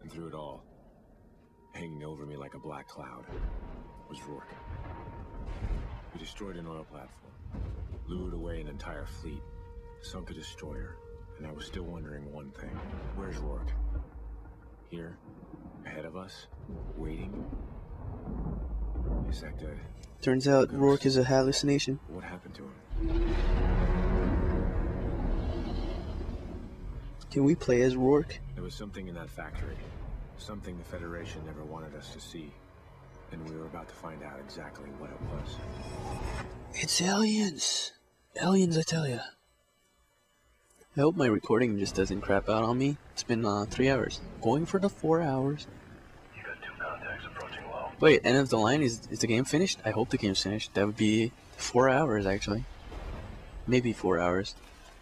And through it all, hanging over me like a black cloud, was Rourke. We destroyed an oil platform, lured away an entire fleet, sunk a destroyer, and I was still wondering one thing. Where's Rourke? Here? Ahead of us? Waiting? Is that good? Turns out Rourke is a hallucination. What happened to him? Can we play as Rourke? There was something in that factory. Something the Federation never wanted us to see. And we were about to find out exactly what it was. It's aliens! Aliens, I tell ya. I hope my recording just doesn't crap out on me. It's been 3 hours. Going for the 4 hours. You got 2 contacts approaching low. Wait, end of the line? Is the game finished? I hope the game's finished. That would be 4 hours, actually. Maybe 4 hours.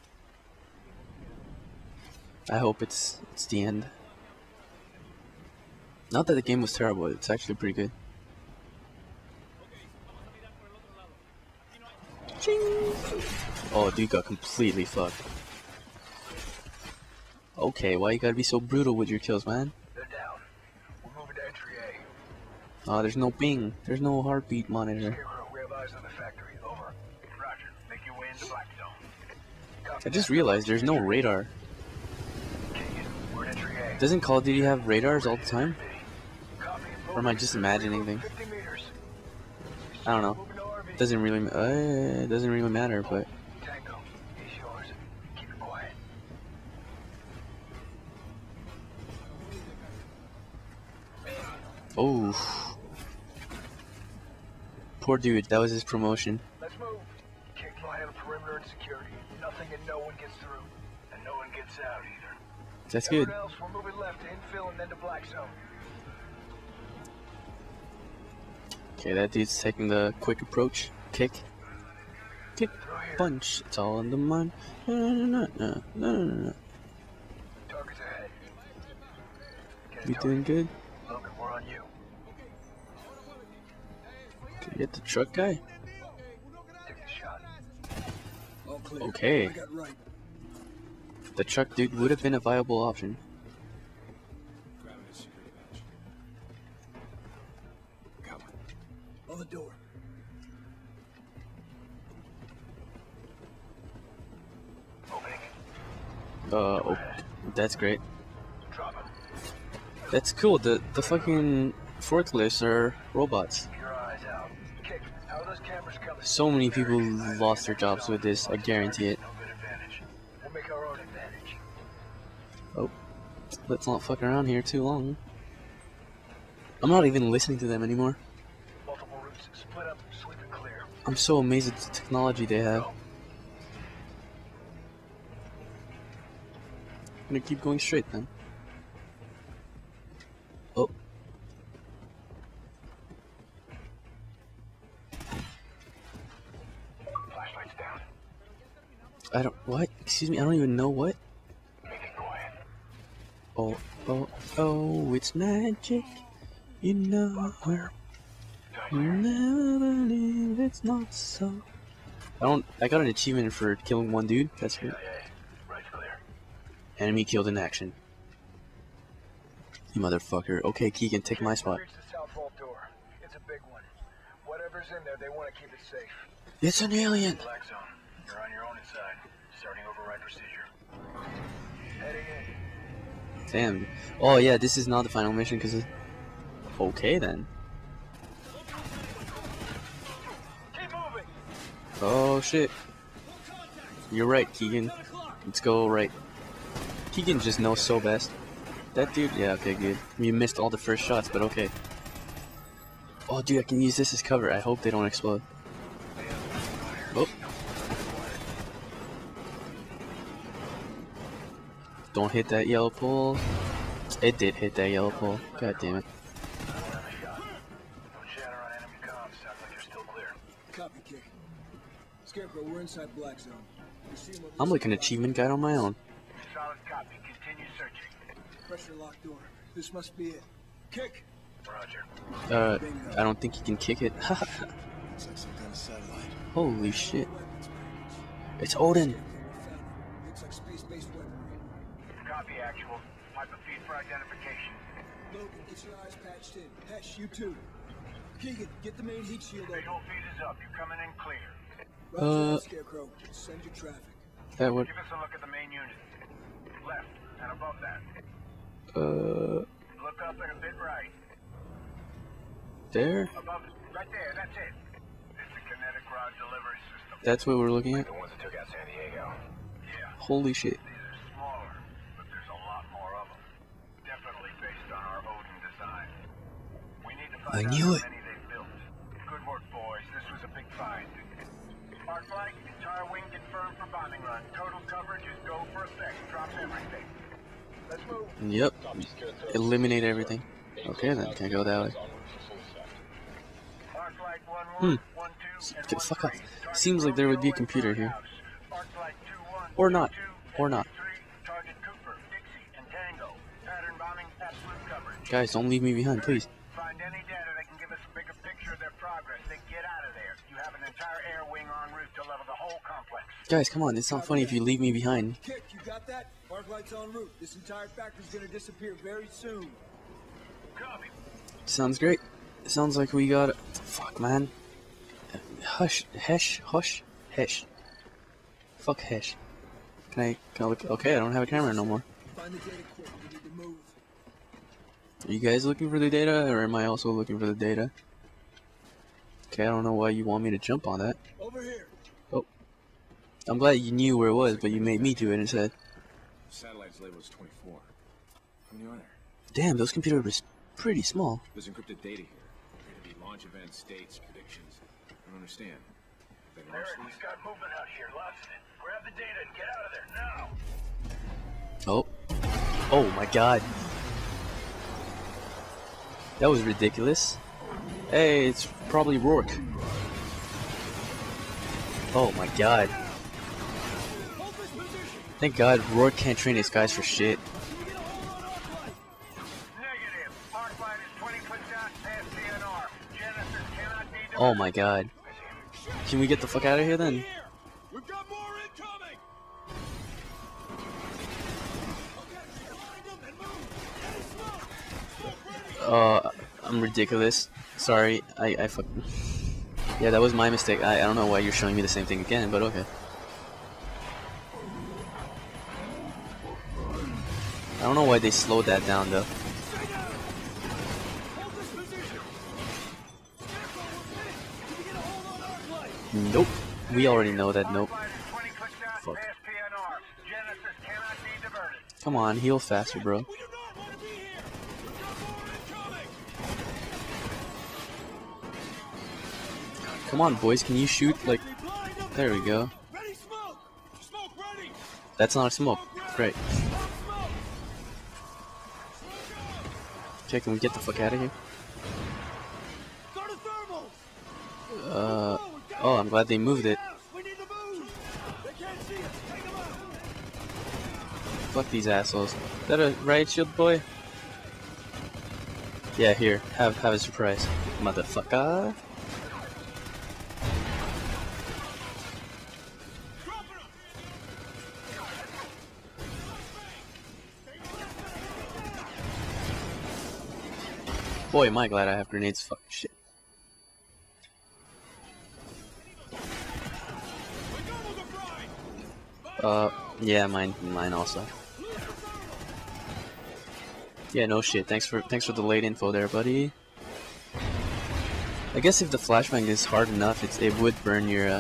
I hope it's the end. Not that the game was terrible, it's actually pretty good. Ching! Oh, dude got completely fucked. Okay, why you gotta be so brutal with your kills, man? They're down. We're moving to entry A. Oh, there's no ping. There's no heartbeat monitor. Scarecrow, we have eyes on the factory. Over. Roger. Make your way into Black Zone. I just realized there's no radar. We're in entry A. Doesn't Call of Duty have radars all the time? Or am I just imagining things? 50 meters. I don't know. Doesn't really matter, but Tango, he's yours. Keep it quiet. oh, poor dude. That was his promotion. Let's move. Kick line on perimeter and security. Nothing and no one gets through. And no one gets out either. That's good. Everyone else, we're moving left to infill and then to Black Zone. Okay, that dude's taking the quick approach. Kick, punch. It's all in the mind. No. Target's ahead. You doing good? Logan, we're on you. Can you get the truck guy? Take the shot. Okay. The truck dude would have been a viable option. On the door. Opening. Oh, that's great. Drop him. That's cool. The fucking forklifts are robots. Keep your eyes out. Kick. How are those cameras coming? So many people lost their jobs with this. I guarantee it. No good advantage. We'll make our own advantage. Oh, let's not fuck around here too long. I'm not even listening to them anymore. Multiple routes. Split up. Sweep it clear. I'm so amazed at the technology they have. I'm gonna keep going straight then. Oh. Flashlights down. I don't. What? Excuse me, I don't even know what. Make it quiet. Oh, it's magic. You know where. You never believe it's not so. I got an achievement for killing one dude. That's good. Right's clear. Enemy killed in action. You motherfucker. Okay, Keegan, take my spot. Reach the south vault door. It's a big one. Whatever's in there, they want to keep it safe. It's an alien. Black Zone. You're on your own inside. Starting override procedure. Heading in. Damn. Oh yeah, this is not the final mission because it's... Okay then. Keep moving. Oh shit. You're right, Keegan. Let's go right. Keegan just knows so best. That dude? Yeah, okay, good. You missed all the first shots, but okay. Oh dude, I can use this as cover. I hope they don't explode. Oh. Don't hit that yellow pole. It did hit that yellow pole. God damn it. Copy, Kick. Scarecrow, we're inside Black Zone. I'm like an achievement guide on my own. Solid copy. Continue searching. Pressure lock door. This must be it. Kick! Roger. I don't think you can kick it. Looks like some kind of satellite. Holy shit. It's Odin. Looks like space-based weaponry. Copy actual. Type of feed for identification. Logan, get your eyes patched in. Hesh, you too. Keegan, get the main heat shield open. Visual feed is up. You're coming in clear. Roger that, Scarecrow. Send your traffic. That would. Give us a look at the main unit. Left and above that. Look up and a bit right. There? Above it. Right there, that's it. It's a kinetic rod delivery system. That's what we're looking at? The ones that took out San Diego. Yeah. Holy shit. These are smaller, but there's a lot more of them. Definitely based on our Odin design. We need to find out how many they built. Good work, boys. This was a big find. Arclight, entire wing confirmed for bombing run. Total coverage is go for effect. Drop everything. Let's move. Yep. Eliminate everything. Okay then, can I go that way? Get the fuck up. Seems like there would be a computer here. Or not. Or not. Guys, don't leave me behind, please. Find any data that can give us a bigger picture of their progress, then get out of there. You have an entire air wing en route to level the whole complex. Guys, come on, it's not funny if you leave me behind. Kick, you got that? Arclight's en route. This entire factory's gonna disappear very soon. Copy. Sounds great. Sounds like we got it. Fuck, man. Hush. Hesh. Hush. Hesh. Fuck Hesh. Can I look? Okay, I don't have a camera no more. Find the data quick. We need to move. Are you guys looking for the data, or am I also looking for the data? Okay, I don't know why you want me to jump on that. Over here. Oh. I'm glad you knew where it was, but you made me do it instead. Satellite's label is 24. How many are there? Damn, those computers were pretty small. There's encrypted data here. Appear to be launch events, dates, predictions. I don't understand. They launched Eric, these? we've got movement out here. Lots of it. Grab the data and get out of there now. Oh. Oh my god. That was ridiculous. Hey, it's probably Rourke. Oh my god. Thank god Rourke can't train his guys for shit. Negative. Arclight is 20 clicks out past CNR. Genesis cannot be Oh my god. Can we get the fuck out of here then? We've got more incoming. I'm ridiculous. Sorry, I fuck. Yeah, that was my mistake. I don't know why you're showing me the same thing again, but okay. I don't know why they slowed that down though. Nope. We already know that. Nope. Fuck. Come on, heal faster, bro. Come on, boys, can you shoot, like... There we go. That's not a smoke. Great. Okay, can we get the fuck out of here? Oh, I'm glad they moved it. Fuck these assholes. Is that a riot shield, boy? Yeah, here. Have a surprise. Motherfucker. Boy, am I glad I have grenades. Fuck shit. Yeah, mine also. Yeah, no shit. Thanks for the late info there, buddy. I guess if the flashbang is hard enough, it would burn your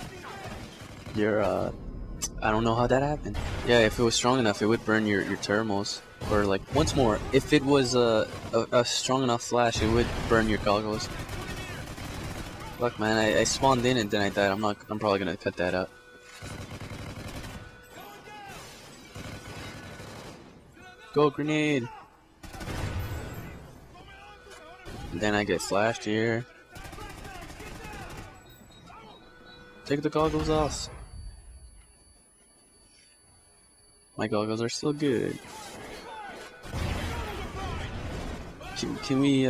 I don't know how that happened. Yeah, if it was strong enough, it would burn your thermals. Or like, once more, if it was a strong enough flash, it would burn your goggles. Look, man, I spawned in and then I died. I'm probably gonna cut that out. Go grenade. And then I get flashed here. Take the goggles off. My goggles are still good. Can we,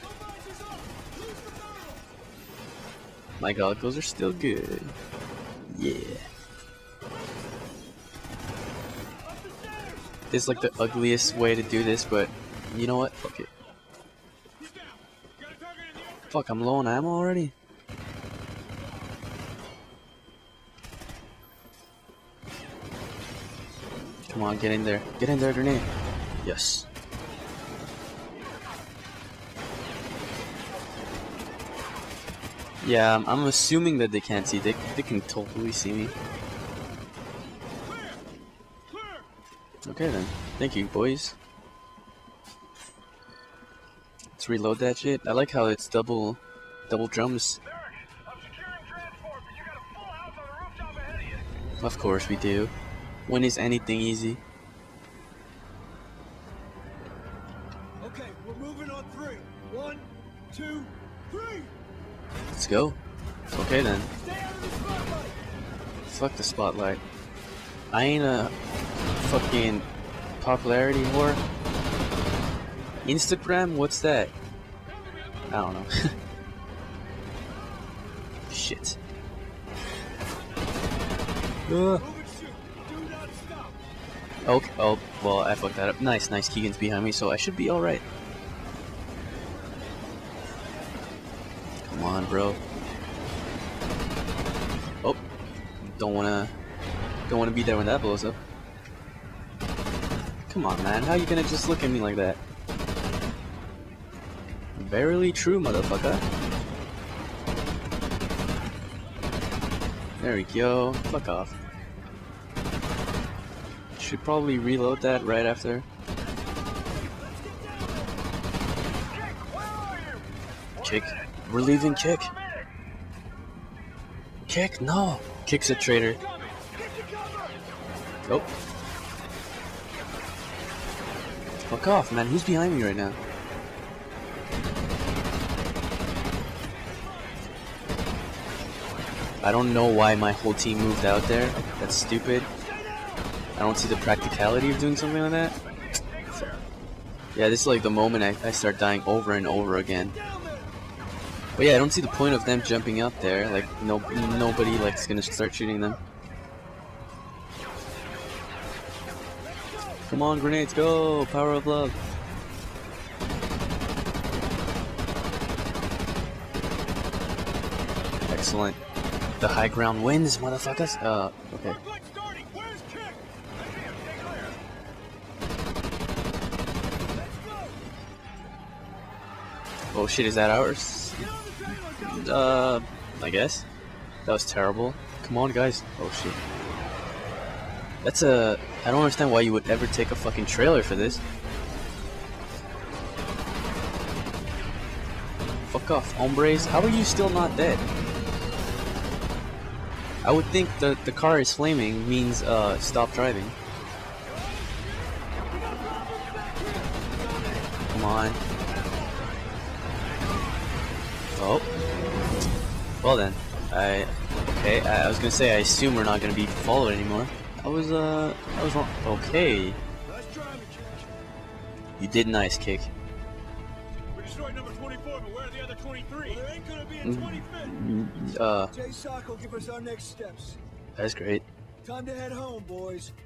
my goggles are still good. Yeah. is like the ugliest way to do this, but you know what? Fuck it. Fuck, I'm low on ammo already? Come on, get in there. Get in there, grenade. Yes. Yeah, I'm assuming that they can't see. They can totally see me. Okay then. Thank you, boys. Let's reload that shit. I like how it's double drums. Of course we do. When is anything easy? Okay, we're moving on 3. 1, 2, 3. Let's go. Okay then. Stay out of the spotlight. Fuck the spotlight. I ain't a fucking popularity whore. Instagram? What's that? I don't know. Shit. Move and shoot. Do not stop. Okay. Oh, well, I fucked that up. Nice, nice. Keegan's behind me, so I should be alright. Come on, bro. Oh, don't wanna be there when that blows up. Come on, man. How you gonna just look at me like that? Verily true, motherfucker. There we go. Fuck off. Should probably reload that right after. Kick. We're leaving Kick. Kick? No. Kick's a traitor. Oh. Fuck off, man. Who's behind me right now? I don't know why my whole team moved out there. That's stupid. I don't see the practicality of doing something like that. Yeah, this is like the moment I start dying over and over again. But yeah, I don't see the point of them jumping up there. Like, nobody like is gonna start shooting them. Come on, grenades, go! Power of love. Excellent. The high ground wins, motherfuckers. Okay. Oh shit, is that ours? I guess. That was terrible. Come on, guys. Oh shit. That's a... I don't understand why you would ever take a fucking trailer for this. Fuck off, hombres. How are you still not dead? I would think that the car is flaming means, stop driving. Come on. Oh. Well then. Okay, I was gonna say, I assume we're not gonna be followed anymore. I was wrong. Okay. You did nice, Kick. We destroyed number 24, but where are the other 23? Well, there ain't gonna be a 25th. Jay Sock will give us our next steps. That's great. Time to head home, boys.